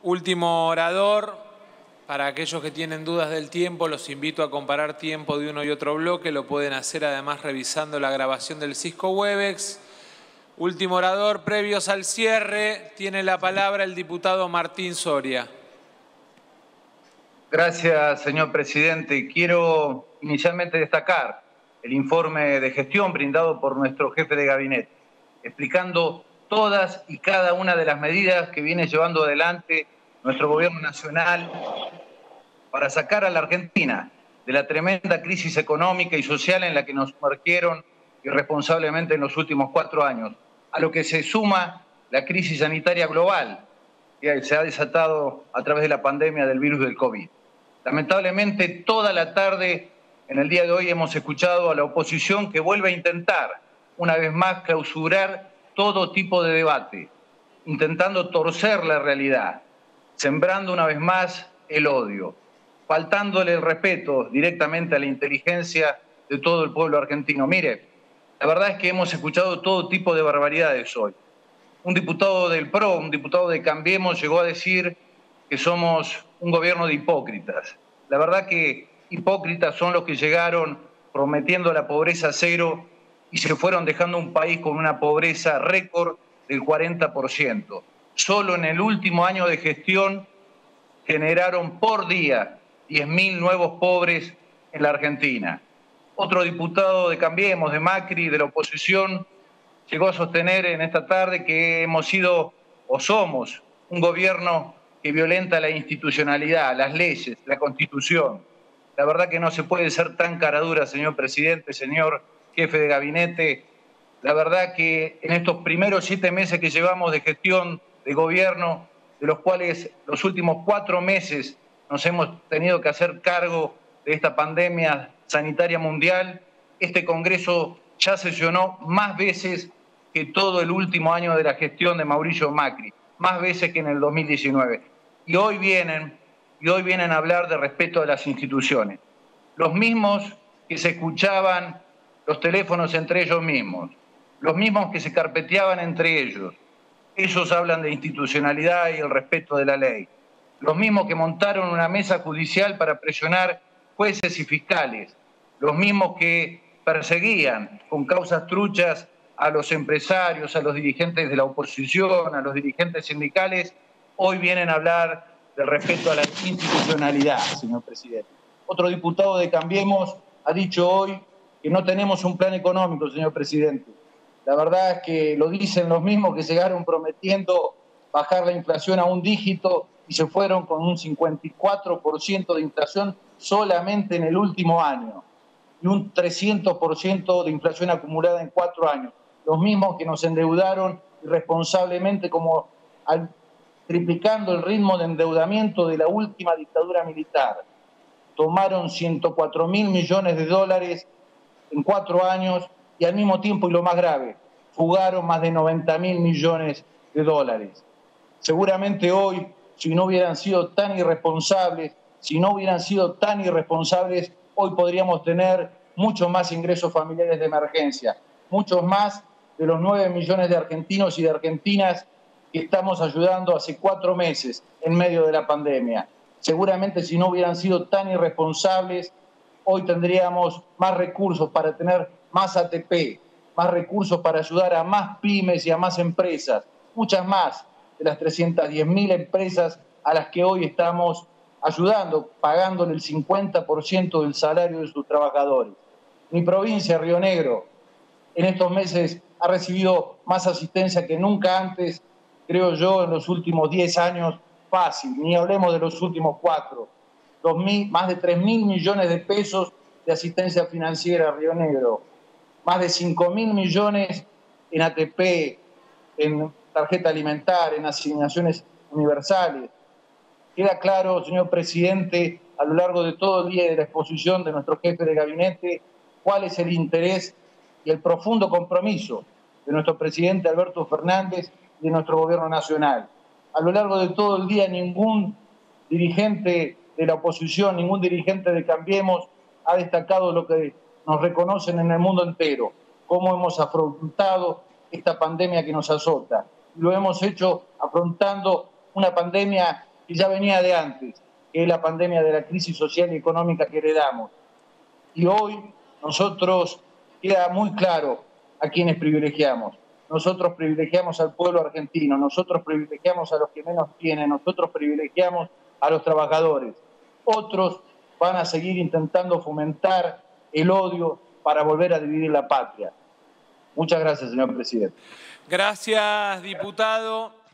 Último orador. Para aquellos que tienen dudas del tiempo, los invito a comparar tiempo de uno y otro bloque. Lo pueden hacer además revisando la grabación del Cisco Webex. Último orador, previos al cierre, tiene la palabra el diputado Martín Soria. Gracias, señor presidente. Quiero inicialmente destacar el informe de gestión brindado por nuestro jefe de gabinete, explicando todas y cada una de las medidas que viene llevando adelante nuestro gobierno nacional para sacar a la Argentina de la tremenda crisis económica y social en la que nos sumergieron irresponsablemente en los últimos 4 años, a lo que se suma la crisis sanitaria global que se ha desatado a través de la pandemia del virus del COVID. Lamentablemente, toda la tarde, en el día de hoy, hemos escuchado a la oposición que vuelve a intentar, una vez más, clausurar todo tipo de debate, intentando torcer la realidad, sembrando una vez más el odio, faltándole el respeto directamente a la inteligencia de todo el pueblo argentino. Mire, la verdad es que hemos escuchado todo tipo de barbaridades hoy. Un diputado del PRO, un diputado de Cambiemos, llegó a decir que somos un gobierno de hipócritas. La verdad que hipócritas son los que llegaron prometiendo la pobreza cero y se fueron dejando un país con una pobreza récord del 40%. Solo en el último año de gestión generaron por día 10.000 nuevos pobres en la Argentina. Otro diputado de Cambiemos, de Macri, de la oposición, llegó a sostener en esta tarde que hemos sido o somos un gobierno que violenta la institucionalidad, las leyes, la Constitución. La verdad que no se puede ser tan caradura, señor presidente, señor jefe de gabinete. La verdad que en estos primeros 7 meses que llevamos de gestión de gobierno, de los cuales los últimos 4 meses nos hemos tenido que hacer cargo de esta pandemia sanitaria mundial, este Congreso ya sesionó más veces que todo el último año de la gestión de Mauricio Macri, más veces que en el 2019. Y hoy vienen a hablar de respeto a las instituciones. Los mismos que se escuchaban los teléfonos entre ellos mismos, los mismos que se carpeteaban entre ellos. Ellos hablan de institucionalidad y el respeto de la ley. Los mismos que montaron una mesa judicial para presionar jueces y fiscales. Los mismos que perseguían con causas truchas a los empresarios, a los dirigentes de la oposición, a los dirigentes sindicales, hoy vienen a hablar del respeto a la institucionalidad, señor presidente. Otro diputado de Cambiemos ha dicho hoy que no tenemos un plan económico, señor presidente. La verdad es que lo dicen los mismos que llegaron prometiendo bajar la inflación a un dígito y se fueron con un 54% de inflación solamente en el último año y un 300% de inflación acumulada en 4 años. Los mismos que nos endeudaron irresponsablemente, como triplicando el ritmo de endeudamiento de la última dictadura militar. Tomaron 104.000 millones de dólares en 4 años y al mismo tiempo, y lo más grave, fugaron más de 90.000 millones de dólares. Seguramente hoy, si no hubieran sido tan irresponsables, hoy podríamos tener muchos más ingresos familiares de emergencia, muchos más de los 9 millones de argentinos y de argentinas que estamos ayudando hace 4 meses en medio de la pandemia. Seguramente si no hubieran sido tan irresponsables, hoy tendríamos más recursos para tener más ATP, más recursos para ayudar a más pymes y a más empresas, muchas más de las 310.000 empresas a las que hoy estamos ayudando, pagándole el 50% del salario de sus trabajadores. Mi provincia, Río Negro, en estos meses ha recibido más asistencia que nunca antes, creo yo, en los últimos 10 años, fácil, ni hablemos de los últimos 4. Más de 3.000 millones de pesos de asistencia financiera a Río Negro, más de 5.000 millones en ATP, en tarjeta alimentaria, en asignaciones universales. Queda claro, señor presidente, a lo largo de todo el día de la exposición de nuestro jefe de gabinete, cuál es el interés y el profundo compromiso de nuestro presidente Alberto Fernández y de nuestro gobierno nacional. A lo largo de todo el día, ningún dirigente de la oposición, ningún dirigente de Cambiemos ha destacado lo que nos reconocen en el mundo entero, cómo hemos afrontado esta pandemia que nos azota. Lo hemos hecho afrontando una pandemia que ya venía de antes, que es la pandemia de la crisis social y económica que heredamos. Y hoy nosotros queda muy claro a quienes privilegiamos. Nosotros privilegiamos al pueblo argentino, nosotros privilegiamos a los que menos tienen, nosotros privilegiamos a los trabajadores. Otros van a seguir intentando fomentar el odio para volver a dividir la patria. Muchas gracias, señor presidente. Gracias, diputado.